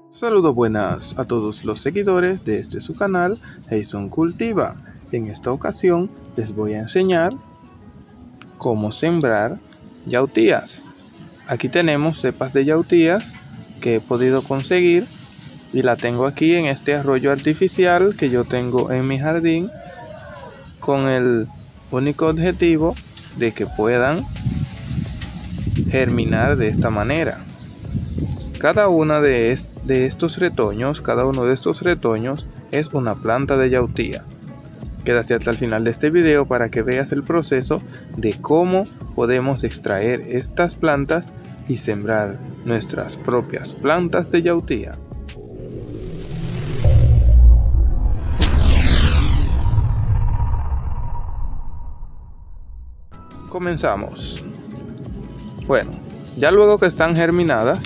Saludos buenas a todos los seguidores de su canal Jason Cultiva. En esta ocasión les voy a enseñar cómo sembrar yautías. Aquí tenemos cepas de yautías que he podido conseguir y la tengo aquí en este arroyo artificial que yo tengo en mi jardín, con el único objetivo de que puedan germinar de esta manera. Cada uno de estos retoños es una planta de yautía. Quédate hasta el final de este video para que veas el proceso de cómo podemos extraer estas plantas y sembrar nuestras propias plantas de yautía. Comenzamos. Bueno, ya luego que están germinadas,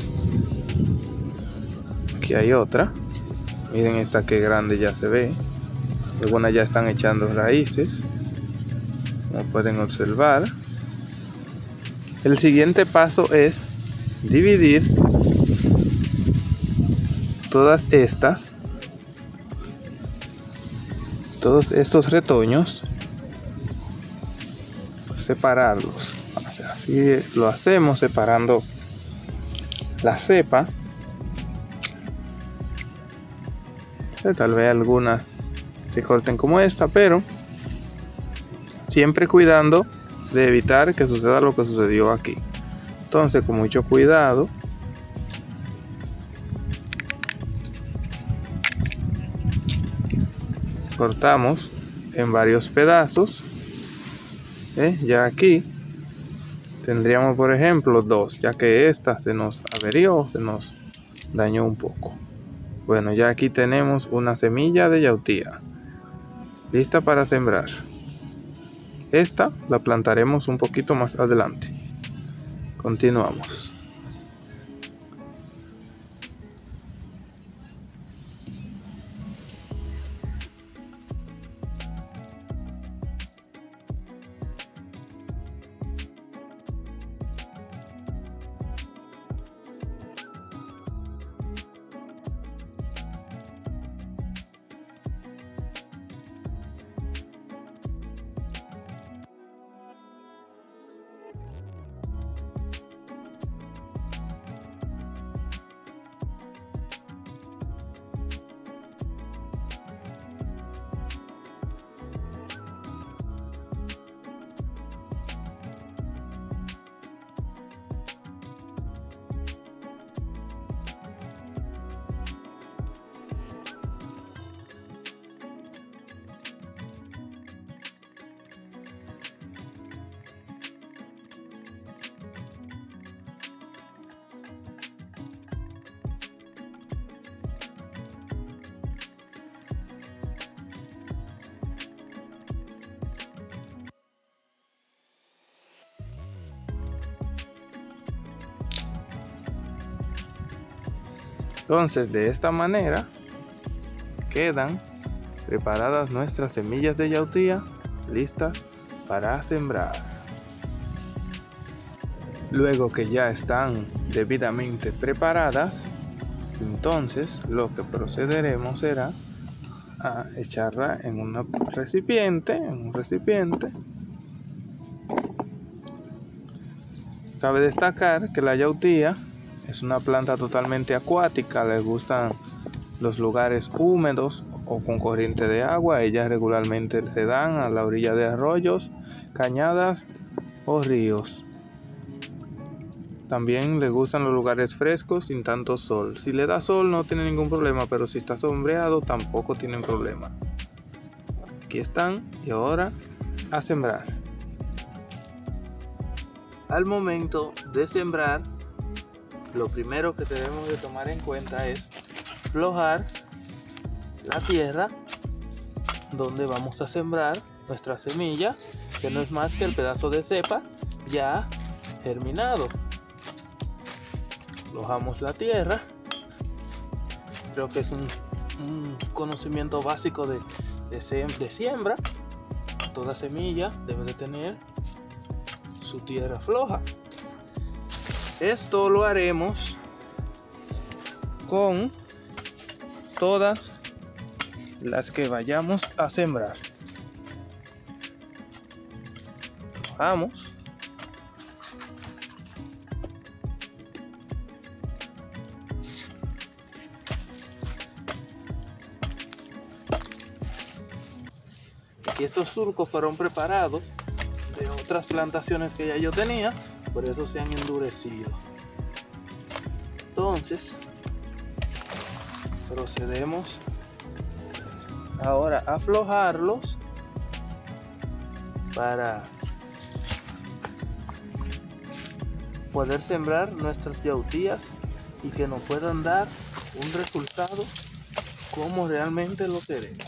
aquí hay otra. Miren esta que grande ya se ve. Algunas ya están echando raíces, como pueden observar. El siguiente paso es dividir todos estos retoños, separarlos. Así lo hacemos, separando la cepa. Tal vez algunas se corten como esta, pero siempre cuidando de evitar que suceda lo que sucedió aquí. Entonces, con mucho cuidado, cortamos en varios pedazos. Ya aquí tendríamos, por ejemplo, dos, ya que esta se nos averió, se nos dañó un poco. Bueno, ya aquí tenemos una semilla de yautía lista para sembrar. Esta la plantaremos un poquito más adelante. Continuamos. Entonces, de esta manera quedan preparadas nuestras semillas de yautía listas para sembrar. Luego que ya están debidamente preparadas, entonces lo que procederemos será a echarla en un recipiente. Cabe destacar que la yautía es una planta totalmente acuática, les gustan los lugares húmedos o con corriente de agua. Ellas regularmente se dan a la orilla de arroyos, cañadas o ríos. También les gustan los lugares frescos sin tanto sol. Si le da sol no tiene ningún problema, pero si está sombreado tampoco tienen problema. Aquí están, y ahora a sembrar. Al momento de sembrar, lo primero que debemos de tomar en cuenta es flojar la tierra donde vamos a sembrar nuestra semilla, que no es más que el pedazo de cepa ya germinado. Flojamos la tierra. Creo que es un conocimiento básico de siembra. Toda semilla debe de tener su tierra floja. Esto lo haremos con todas las que vayamos a sembrar. Vamos. Aquí estos surcos fueron preparados de otras plantaciones que ya yo tenía, por eso se han endurecido. Entonces procedemos ahora a aflojarlos para poder sembrar nuestras yautías y que nos puedan dar un resultado como realmente lo queremos.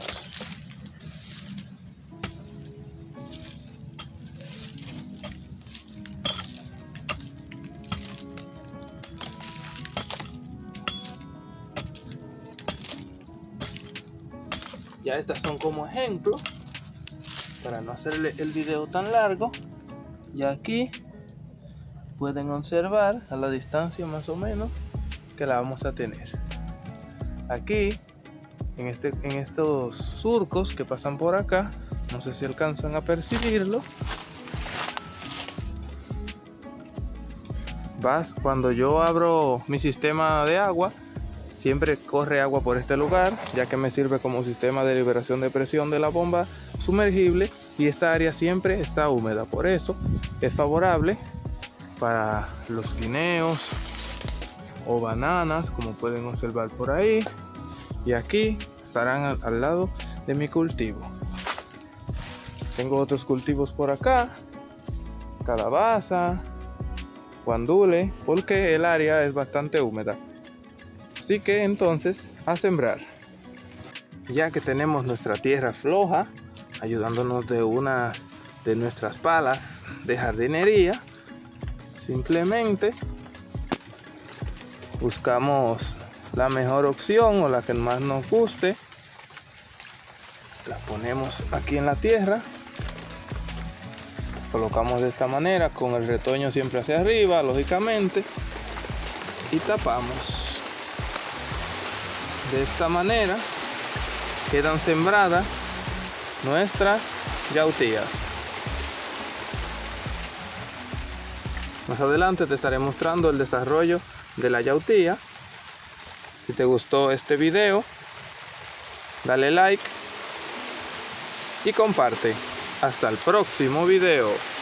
Ya estas son como ejemplo para no hacerle el video tan largo. Y aquí pueden observar a la distancia más o menos que la vamos a tener. Aquí en estos surcos que pasan por acá, no sé si alcanzan a percibirlo. Cuando yo abro mi sistema de agua, siempre corre agua por este lugar, ya que me sirve como sistema de liberación de presión de la bomba sumergible, y esta área siempre está húmeda. Por eso es favorable para los guineos o bananas, como pueden observar por ahí. Y aquí estarán al lado de mi cultivo. Tengo otros cultivos por acá, calabaza, guandule, porque el área es bastante húmeda. Así que entonces a sembrar. Ya que tenemos nuestra tierra floja, ayudándonos de una de nuestras palas de jardinería, simplemente buscamos la mejor opción o la que más nos guste. La ponemos aquí en la tierra, colocamos de esta manera con el retoño siempre hacia arriba, lógicamente, y tapamos. De esta manera quedan sembradas nuestras yautías. Más adelante te estaré mostrando el desarrollo de la yautía. Si te gustó este video, dale like y comparte. Hasta el próximo video.